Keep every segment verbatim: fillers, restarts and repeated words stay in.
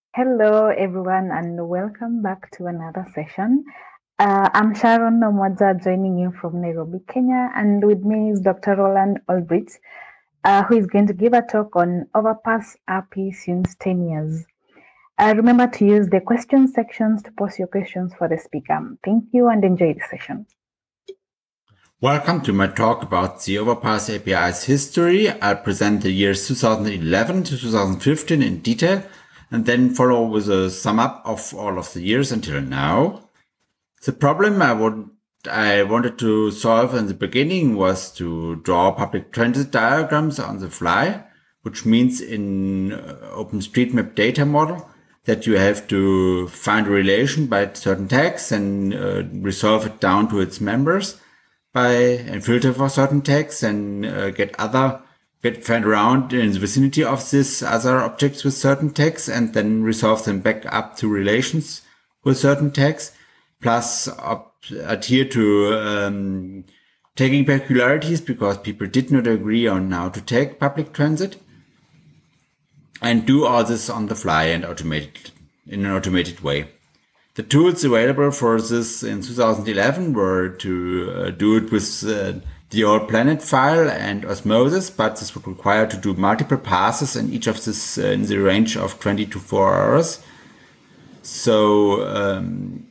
Hello, everyone, and welcome back to another session. Uh, I'm Sharon Nomwadza, joining you from Nairobi, Kenya, and with me is Doctor Roland Olbrich, uh, who is going to give a talk on Overpass A P I since ten years. Uh, remember to use the question sections to post your questions for the speaker. Thank you and enjoy the session. Welcome to my talk about the Overpass A P I's history. I'll present the years two thousand eleven to two thousand fifteen in detail and then follow with a sum up of all of the years until now. The problem I would I wanted to solve in the beginning was to draw public transit diagrams on the fly, which means in OpenStreetMap data model that you have to find a relation by certain tags and uh, resolve it down to its members by and filter for certain tags and uh, get other get find around in the vicinity of this other objects with certain tags and then resolve them back up to relations with certain tags, plus up, adhere to um, tagging peculiarities because people did not agree on how to tag public transit, and do all this on the fly and automated in an automated way. The tools available for this in two thousand eleven were to uh, do it with uh, the All Planet file and Osmosis, but this would require to do multiple passes and each of this uh, in the range of twenty to four hours. So um,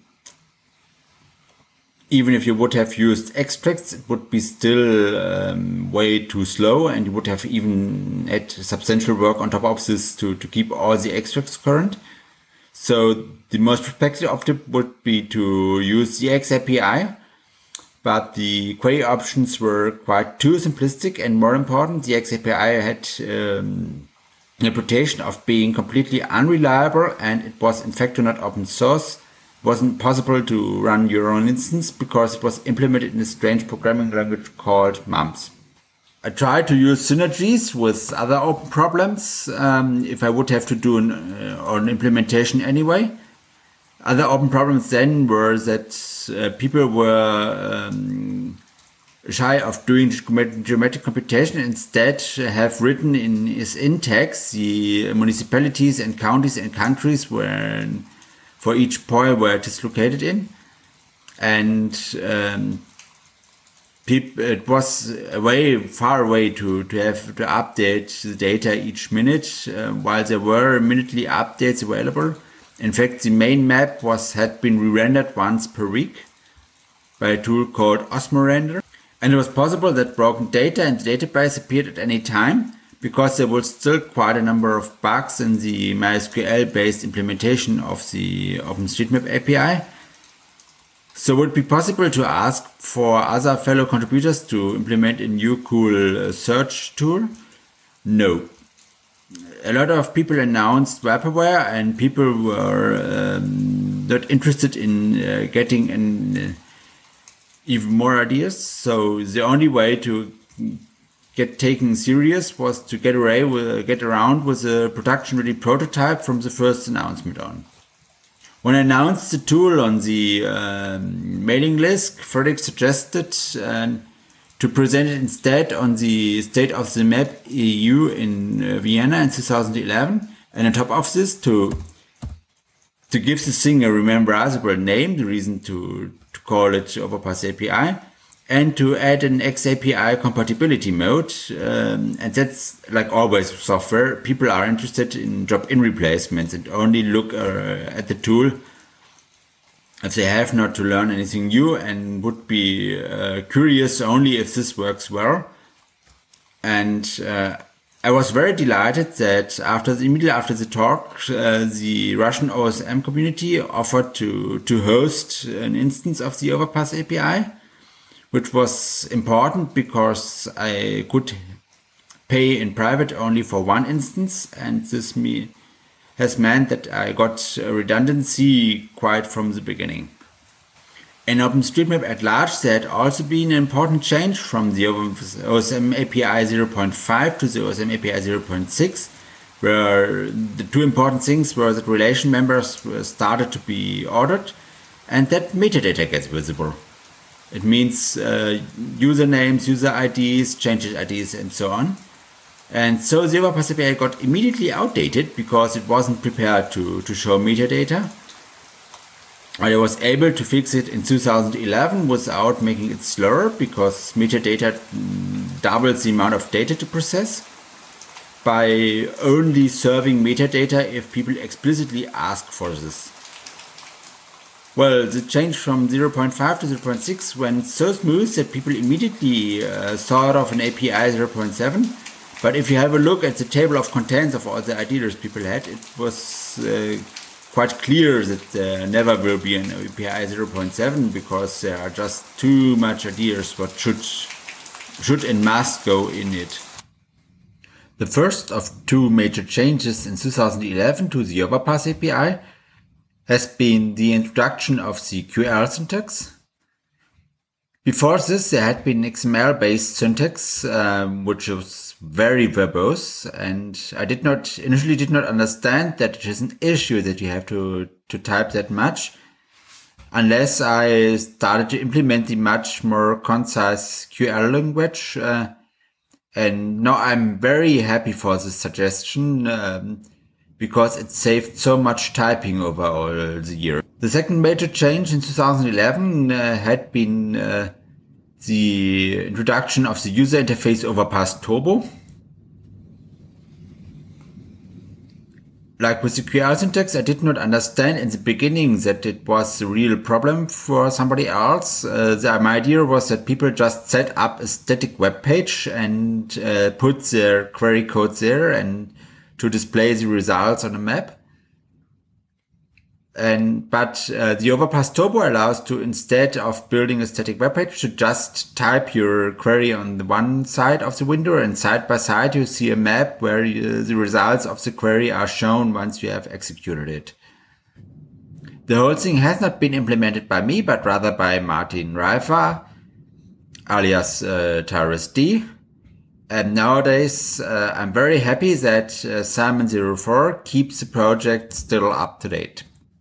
even if you would have used extracts, it would be still um, way too slow, and you would have even had substantial work on top of this to, to keep all the extracts current. So the most prospective option would be to use the X A P I, but the query options were quite too simplistic, and more important, the X A P I had um, a reputation of being completely unreliable, and it was in fact not open source. It wasn't possible to run your own instance because it was implemented in a strange programming language called mumps. I tried to use synergies with other open problems um, if I would have to do an, uh, an implementation anyway. Other open problems then were that uh, people were um, shy of doing geometric computation, instead have written in its in-tags the municipalities and counties and countries where for each point where it is located in. And um, it was a way far away to, to have to update the data each minute, uh, while there were minutely updates available. In fact, the main map was had been re-rendered once per week by a tool called Osmorender. And it was possible that broken data in the database appeared at any time, because there was still quite a number of bugs in the MySQL-based implementation of the OpenStreetMap A P I. So would it be possible to ask for other fellow contributors to implement a new cool search tool? No. A lot of people announced vaporware, and people were um, not interested in uh, getting an, uh, even more ideas. So the only way to get taken serious was to get, array with, get around with a production-ready prototype from the first announcement on. When I announced the tool on the um, mailing list, Frederick suggested uh, to present it instead on the State of the Map E U in uh, Vienna in two thousand eleven, and on top of this, to to give this thing a rememberizable name, the reason to, to call it Overpass A P I, and to add an X A P I compatibility mode. Um, and that's like always with software. People are interested in drop-in replacements and only look uh, at the tool if they have not to learn anything new, and would be uh, curious only if this works well. And uh, I was very delighted that after the, immediately after the talk, uh, the Russian O S M community offered to, to host an instance of the Overpass A P I, which was important because I could pay in private only for one instance, and this me has meant that I got redundancy quite from the beginning. In OpenStreetMap at large, there had also been an important change from the O S M A P I zero point five to the O S M A P I zero point six, where the two important things were that relation members started to be ordered and that metadata gets visible. It means uh, usernames, user I Ds, changes I Ds, and so on. And so the Overpass A P I got immediately outdated because it wasn't prepared to, to show metadata. I was able to fix it in two thousand eleven without making it slower, because metadata doubles the amount of data to process, by only serving metadata if people explicitly ask for this. Well, the change from zero point five to zero point six went so smooth that people immediately uh, thought of an A P I zero point seven. But if you have a look at the table of contents of all the ideas people had, it was uh, quite clear that there never will be an A P I zero point seven, because there are just too much ideas what should, should and must go in it. The first of two major changes in two thousand eleven to the Overpass A P I has been the introduction of the Q L syntax. Before this, there had been X M L-based syntax, um, which was very verbose, and I did not initially did not understand that it is an issue that you have to to type that much, unless I started to implement the much more concise Q L language. Uh, and now I'm very happy for this suggestion, um, because it saved so much typing over all the year. The second major change in two thousand eleven uh, had been uh, the introduction of the user interface Overpass Turbo. Like with the Q L syntax, I did not understand in the beginning that it was a real problem for somebody else. Uh, the, my idea was that people just set up a static web page and uh, put their query code there and to display the results on a map. And but uh, the Overpass Turbo allows to, instead of building a static web page, to just type your query on the one side of the window, and side by side you see a map where you, the results of the query are shown once you have executed it. The whole thing has not been implemented by me, but rather by Martin Reifer, alias uh, TyrusD. And nowadays, uh, I'm very happy that uh, Simon zero four keeps the project still up to date.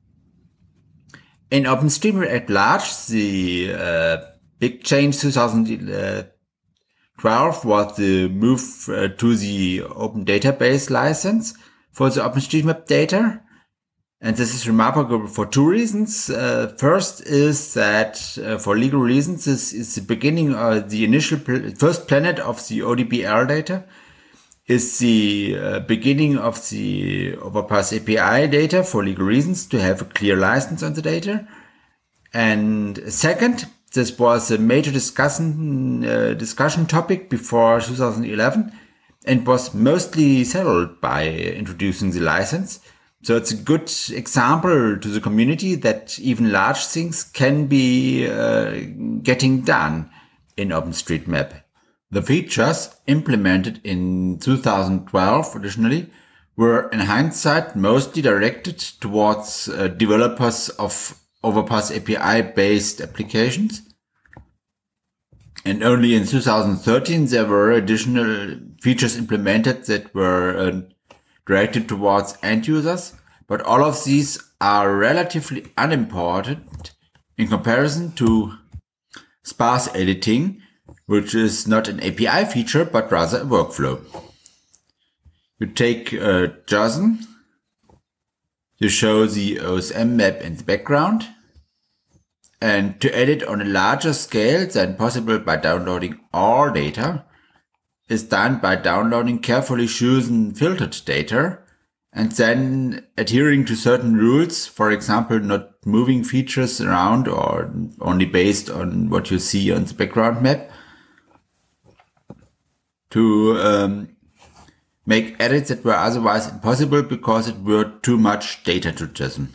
In OpenStreetMap at large, the uh, big change two thousand twelve was the move uh, to the Open Database license for the OpenStreetMap data. And this is remarkable for two reasons. Uh, first is that uh, for legal reasons, this is the beginning of the initial pl first planet of the O D B L data, is the uh, beginning of the Overpass A P I data for legal reasons, to have a clear license on the data. And second, this was a major discussion, uh, discussion topic before two thousand eleven, and was mostly settled by introducing the license. So it's a good example to the community that even large things can be uh, getting done in OpenStreetMap. The features implemented in two thousand twelve additionally were in hindsight mostly directed towards uh, developers of Overpass A P I-based applications. And only in two thousand thirteen there were additional features implemented that were uh, directed towards end users. But all of these are relatively unimportant in comparison to sparse editing, which is not an A P I feature, but rather a workflow. You take uh, JSON, you show the O S M map in the background, and to edit on a larger scale than possible by downloading all data is done by downloading carefully chosen filtered data and then adhering to certain rules, for example, not moving features around or only based on what you see on the background map, to um, make edits that were otherwise impossible because it were too much data to JSON.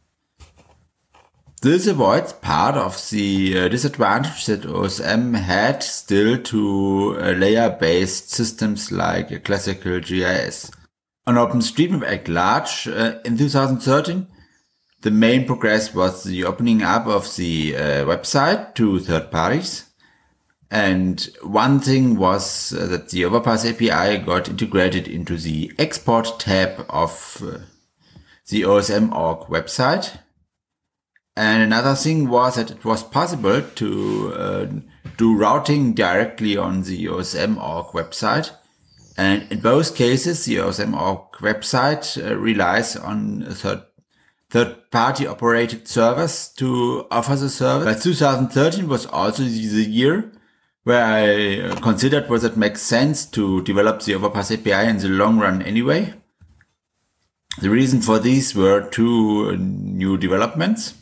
This avoids part of the uh, disadvantage that O S M had still to uh, layer-based systems like a classical G I S. On OpenStreetMap at large, uh, in two thousand thirteen, the main progress was the opening up of the uh, website to third parties. And one thing was uh, that the Overpass A P I got integrated into the export tab of uh, the O S M dot org website. And another thing was that it was possible to uh, do routing directly on the O S M dot org website. And in both cases, the O S M dot org website uh, relies on a third third-party operated servers to offer the service. But two thousand thirteen was also the year where I considered whether it makes sense to develop the Overpass A P I in the long run anyway. The reason for these were two new developments.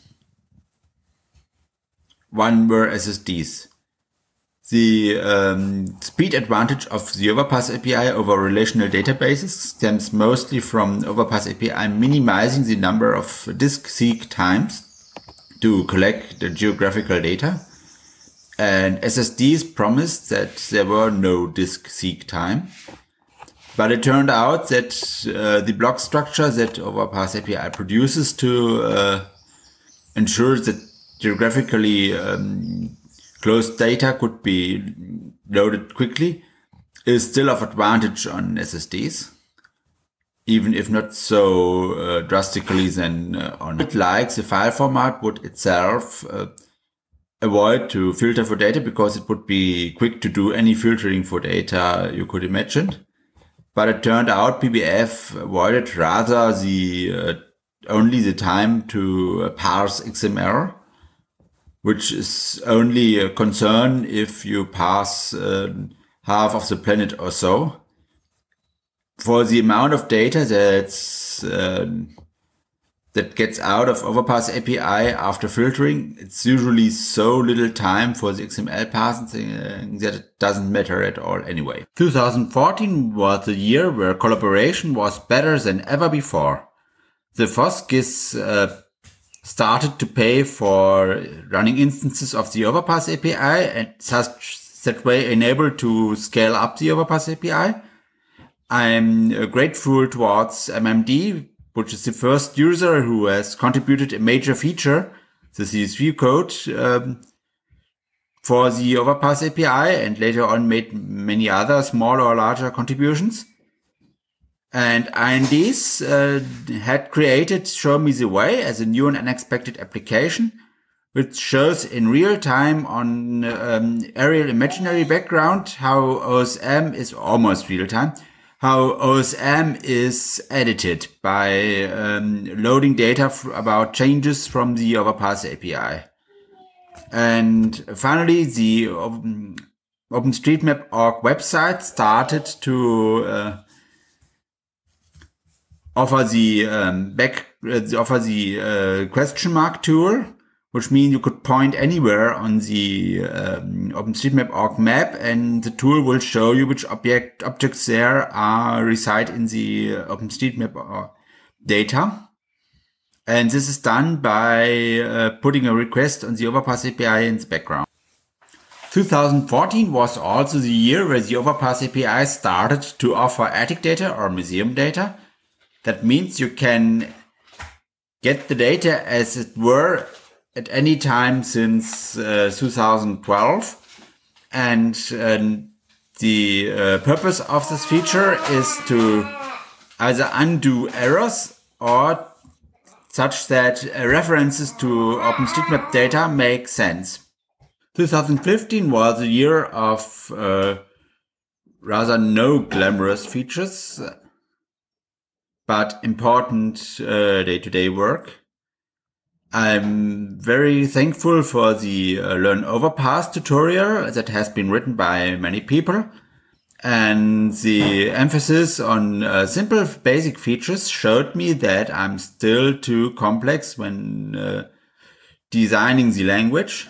One were S S Ds. The um, speed advantage of the Overpass A P I over relational databases stems mostly from Overpass A P I minimizing the number of disk seek times to collect the geographical data. And S S Ds promised that there were no disk seek time. But it turned out that uh, the block structure that Overpass A P I produces to uh, ensure that geographically um, closed data could be loaded quickly is still of advantage on S S Ds, even if not so uh, drastically than uh, on it. Like the file format would itself uh, avoid to filter for data because it would be quick to do any filtering for data you could imagine. But it turned out P B F avoided rather the uh, only the time to uh, parse X M L, which is only a concern if you pass uh, half of the planet or so. For the amount of data that's, uh, that gets out of Overpass A P I after filtering, it's usually so little time for the X M L parsing that it doesn't matter at all anyway. two thousand fourteen was the year where collaboration was better than ever before. The FOSGIS uh, started to pay for running instances of the Overpass A P I and such that way enabled to scale up the Overpass A P I. I'm uh, grateful towards M M D, which is the first user who has contributed a major feature, the C S V code, um, for the Overpass A P I, and later on made many other smaller or larger contributions. And I N Ds uh, had created Show Me the Way as a new and unexpected application, which shows in real time on um, aerial imaginary background how O S M is almost real time, how O S M is edited by um, loading data f- about changes from the Overpass A P I. And finally, the um, OpenStreetMap dot org website started to uh, offer the um, back, uh, offer the uh, question mark tool, which means you could point anywhere on the um, OpenStreetMap dot org map, and the tool will show you which object objects there are reside in the uh, OpenStreetMap dot org data. And this is done by uh, putting a request on the Overpass A P I in the background. two thousand fourteen was also the year where the Overpass A P I started to offer attic data or museum data. That means you can get the data as it were at any time since uh, two thousand twelve. And um, the uh, purpose of this feature is to either undo errors or such that uh, references to OpenStreetMap data make sense. two thousand fifteen was a year of uh, rather no glamorous features, but important uh, day-to-day work. I'm very thankful for the uh, Learn Overpass tutorial that has been written by many people. And the emphasis on uh, simple basic features showed me that I'm still too complex when uh, designing the language.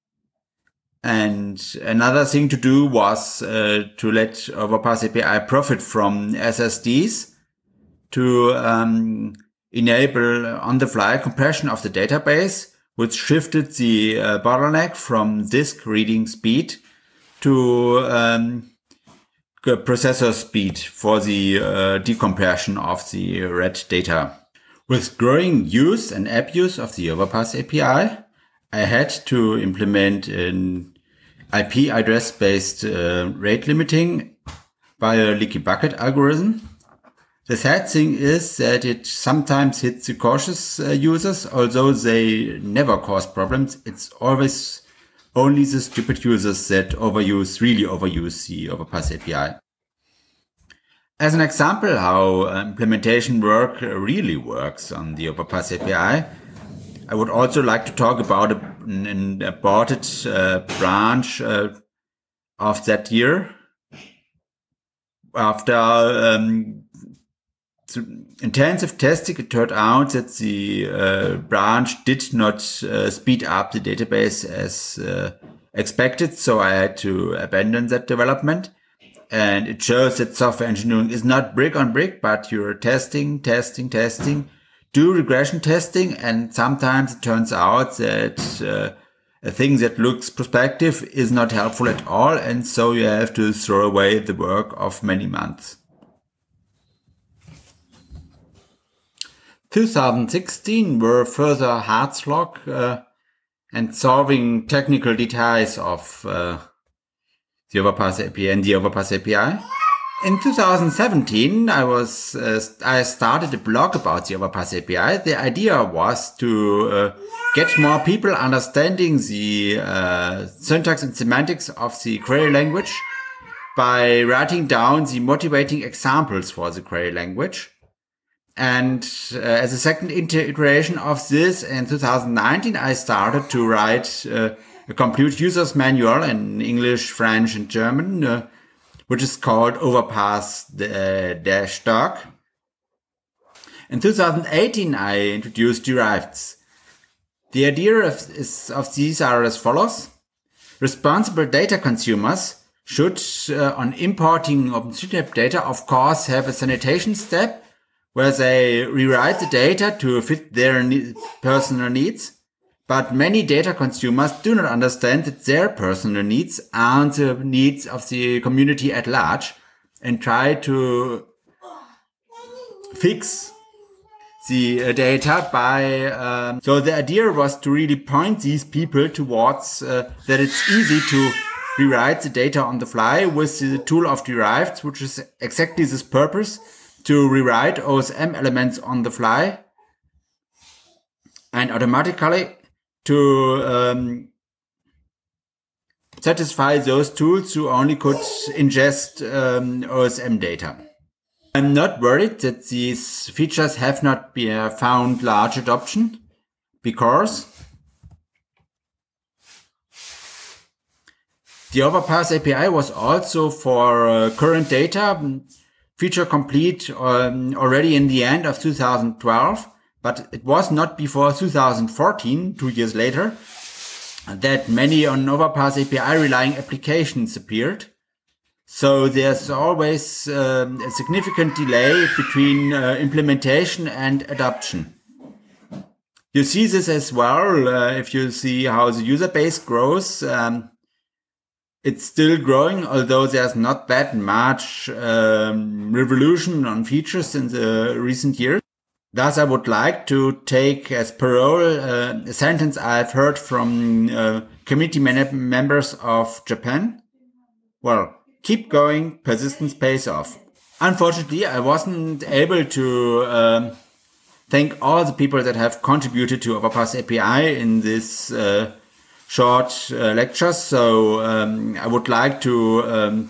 And another thing to do was uh, to let Overpass A P I profit from S S Ds to um, enable on-the-fly compression of the database, which shifted the uh, bottleneck from disk reading speed to um, processor speed for the uh, decompression of the read data. With growing use and abuse of the Overpass A P I, I had to implement an I P address-based uh, rate limiting by a leaky bucket algorithm. The sad thing is that it sometimes hits the cautious uh, users, although they never cause problems. It's always only the stupid users that overuse, really overuse the Overpass A P I. As an example how implementation work really works on the Overpass A P I, I would also like to talk about an aborted uh, branch uh, of that year. After um, intensive testing, it turned out that the uh, branch did not uh, speed up the database as uh, expected, so I had to abandon that development. And it shows that software engineering is not brick on brick, but you're testing, testing, testing, do regression testing, and sometimes it turns out that uh, a thing that looks prospective is not helpful at all, and so you have to throw away the work of many months. two thousand sixteen were further hard slog uh, and solving technical details of uh, the Overpass A P I and the Overpass A P I. In two thousand seventeen, I was uh, I started a blog about the Overpass A P I. The idea was to uh, get more people understanding the uh, syntax and semantics of the query language by writing down the motivating examples for the query language. And uh, as a second iteration of this, in two thousand nineteen, I started to write uh, a complete user's manual in English, French, and German, uh, which is called Overpass-Doc. In two thousand eighteen, I introduced deriveds. The idea of, is, of these are as follows. Responsible data consumers should, uh, on importing OpenStreetMap data, of course, have a sanitation step where they rewrite the data to fit their ne- personal needs. But many data consumers do not understand that their personal needs aren't the needs of the community at large and try to fix the data by... Um, so the idea was to really point these people towards uh, that it's easy to rewrite the data on the fly with the tool of deriveds, which is exactly this purpose, to rewrite O S M elements on the fly and automatically to um, satisfy those tools who only could ingest um, O S M data. I'm not worried that these features have not been found large adoption because the Overpass A P I was also for uh, current data feature complete um, already in the end of two thousand twelve. But it was not before two thousand fourteen, two years later, that many on Overpass A P I relying applications appeared. So there's always um, a significant delay between uh, implementation and adoption. You see this as well uh, if you see how the user base grows. Um, it's still growing, although there's not that much um, revolution on features in the recent years. Thus, I would like to take as parole uh, a sentence I've heard from uh, community man- members of Japan. Well, keep going, persistence pays off. Unfortunately, I wasn't able to um, thank all the people that have contributed to Overpass A P I in this uh, short uh, lecture. So um, I would like to um,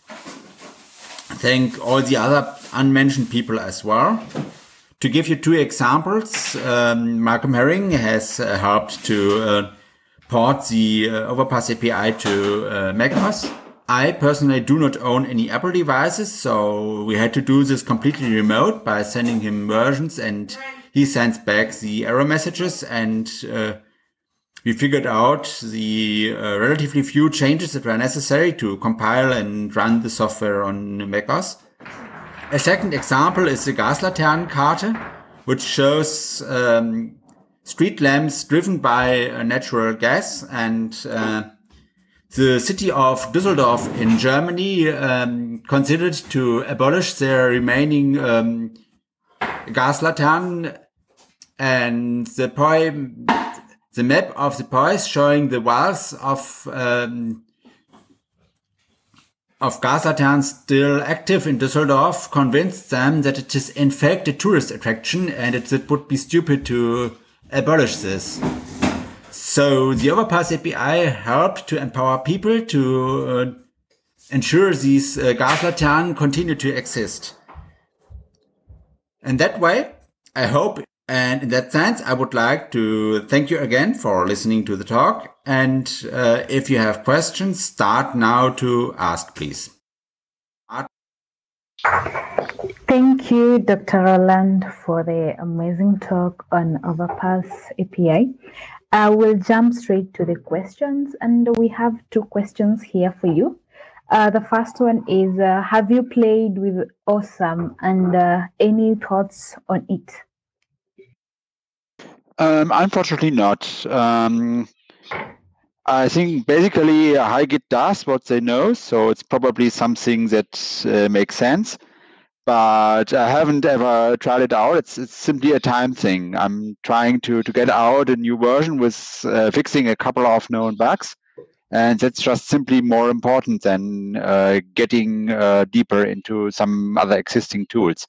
thank all the other unmentioned people as well. To give you two examples, um, Malcolm Herring has uh, helped to uh, port the uh, Overpass A P I to uh, macOS. I personally do not own any Apple devices, so we had to do this completely remote by sending him versions, and he sends back the error messages, and uh, we figured out the uh, relatively few changes that were necessary to compile and run the software on macOS. A second example is the Gaslaternenkarte, which shows um, street lamps driven by uh, natural gas, and uh, the city of Düsseldorf in Germany um, considered to abolish their remaining um, Gaslaternen, and the poem, the map of the poise showing the walls of um, of Gaslaternen still active in Düsseldorf convinced them that it is in fact a tourist attraction and it, it would be stupid to abolish this. So the Overpass A P I helped to empower people to uh, ensure these uh, Gaslaternen continue to exist. And that way, I hope, and in that sense, I would like to thank you again for listening to the talk. And uh, if you have questions, start now to ask, please. Thank you, Doctor Roland, for the amazing talk on Overpass A P I. I will jump straight to the questions, and we have two questions here for you. Uh, the first one is, uh, have you played with Awesome, and uh, any thoughts on it? Um, unfortunately not. Um, I think basically HiGit does what they know, so it's probably something that uh, makes sense. But I haven't ever tried it out. It's, it's simply a time thing. I'm trying to, to get out a new version with uh, fixing a couple of known bugs. And that's just simply more important than uh, getting uh, deeper into some other existing tools.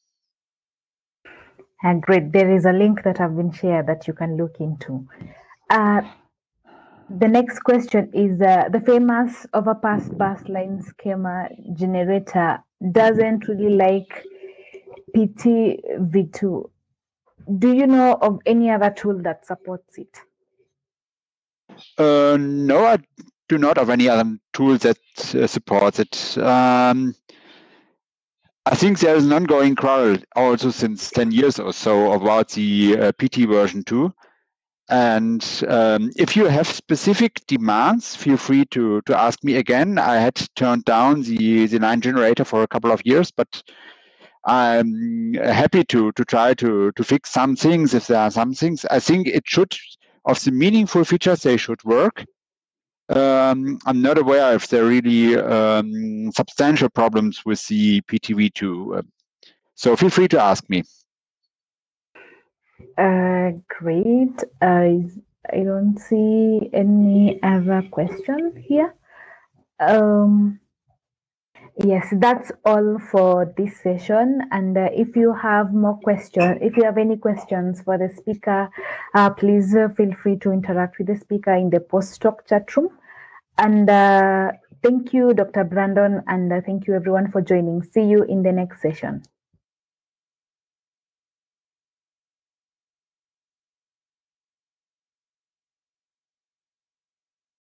And great. There is a link that have been shared that you can look into. Uh, the next question is, uh, the famous overpass bus line schema generator doesn't really like P T V two. Do you know of any other tool that supports it? Uh, no, I do not have any other tool that uh, supports it. Um, I think there is an ongoing quarrel also since ten years or so about the uh, P T version two. And um, if you have specific demands, feel free to, to ask me again. I had turned down the, the line generator for a couple of years, but I'm happy to, to try to, to fix some things if there are some things. I think it should, of the meaningful features, they should work. Um, I'm not aware if there are really um, substantial problems with the P T V two. So feel free to ask me. Uh, great. Uh, I don't see any other questions here. Um, yes, that's all for this session. And uh, if you have more questions, if you have any questions for the speaker, uh, please uh, feel free to interact with the speaker in the post-talk chat room. And uh, thank you, Doctor Brandon, and uh, thank you everyone for joining. See you in the next session.